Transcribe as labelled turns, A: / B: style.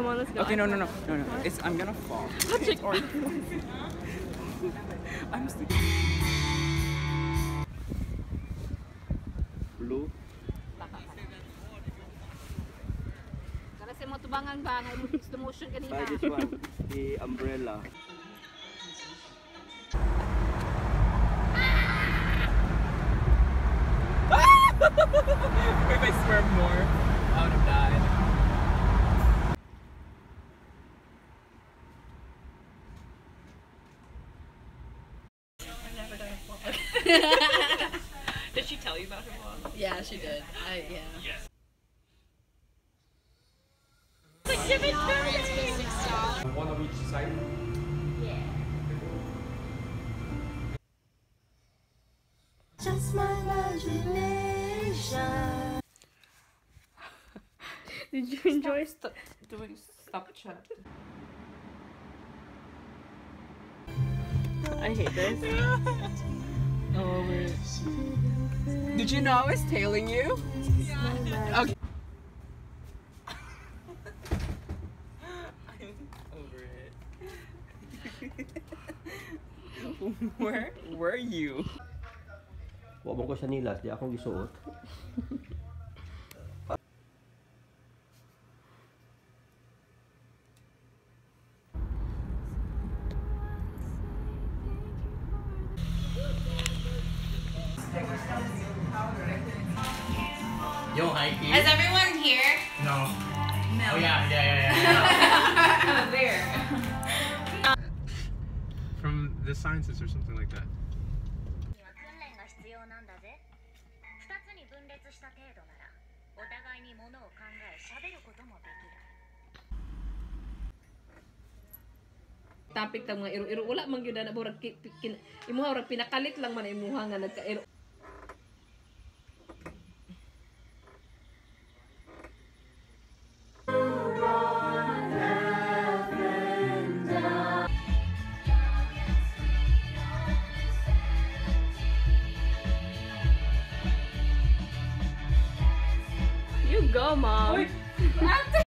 A: Come on, let's go.
B: Okay, no. It's I'm gonna fall. I'm sleeping. Blue.
C: Kasi mo tubangan ba ng slow motion kanina?
B: This one, the umbrella. If I swerve more, I would have died.
A: I've never done a vlog. Did she tell you about her vlog?
C: Yeah, she did. Yeah.
A: Yes. Like, give it to me!
B: One of each side?
C: Yeah.
D: Just my imagination.
A: Did you enjoy doing stop chat? I hate this. Oh, wait.
B: Did you know I was tailing you? Yeah. Okay. I'm over it. Where were you?
E: Wabang ko sa nilas, di akong gisuot.
F: Yo, Heike.
C: Is everyone here?
F: No. Oh yeah.
C: Where?
F: From the sciences or something like that.
C: Topic tang mga iro-iro wala man gyud na burag imuha ora pinakalit lang man imuha nga nagka-iro.
A: You go, Mom.
C: Ate!